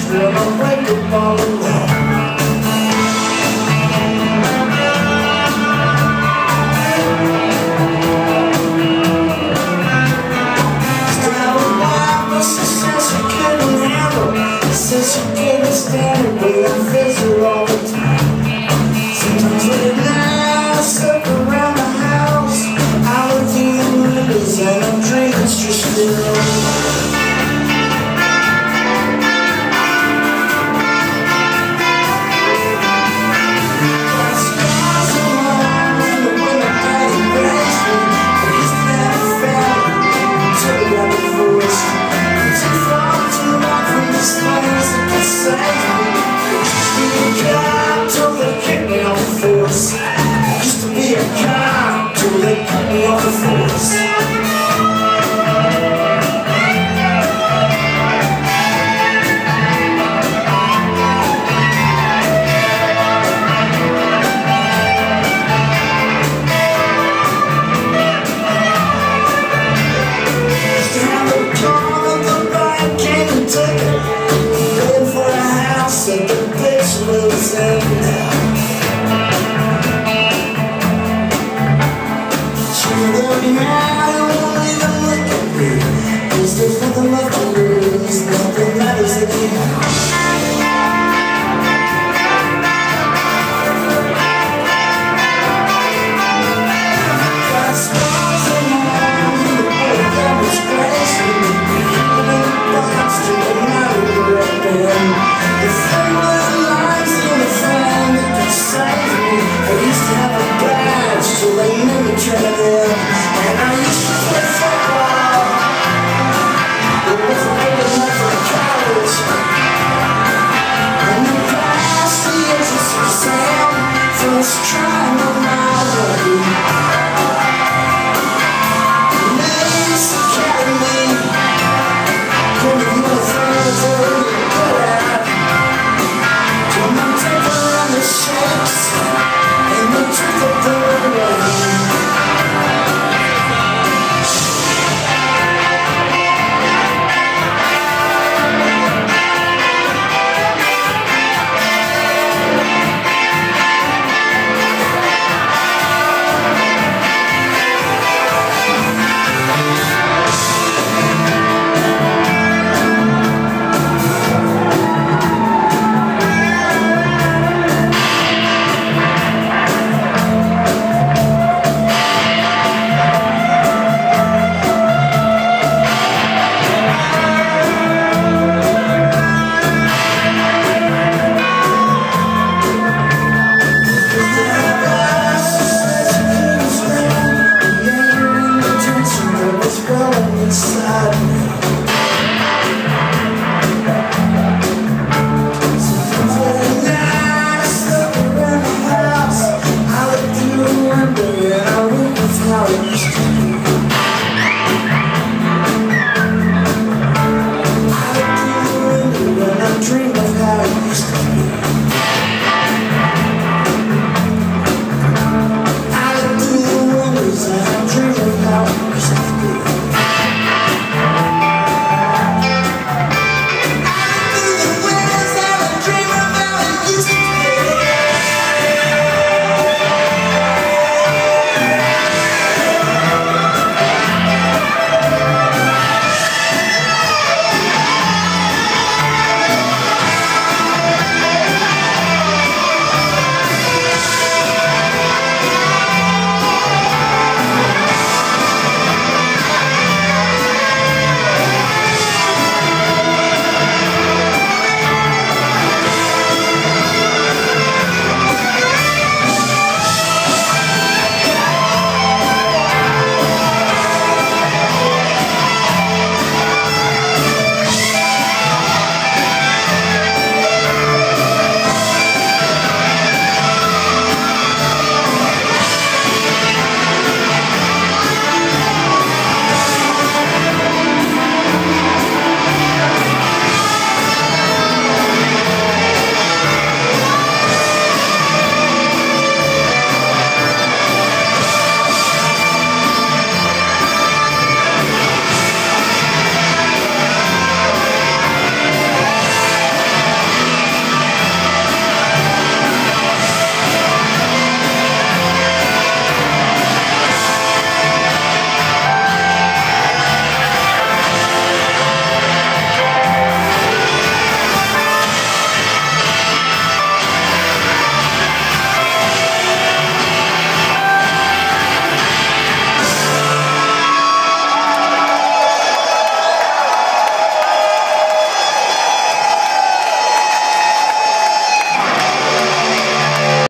Still I wake up all alone. Since you can't stand it, but I face her all the time. Sometimes late at night, I circle around the house. I look through the windows and I'm drinking just still. Used to be a cop till they cut me off the force. Used to have a car at the bank in Kentucky, paying for a house at the bitch lives in now. They'll be mad and won't even look at me, 'cause there's nothing left to lose, nothing matters again. Got scars on my arm, the boy that was crazy, keeping in the box till the night we're up in. The thing was the lines in the fan that could save me. I used to have a badge till they never tried it. And I used to play football, but wasn't old enough for college. And the past the edges of sand, first trying on my way. Nice academy, one of my friends are really good at. Till my temper and the shakes, and the truth of the way. Inside me, sometimes late at night I slept around the house. I look through the window and I witness how it used to be. I look through the window and I dream of how it used to be.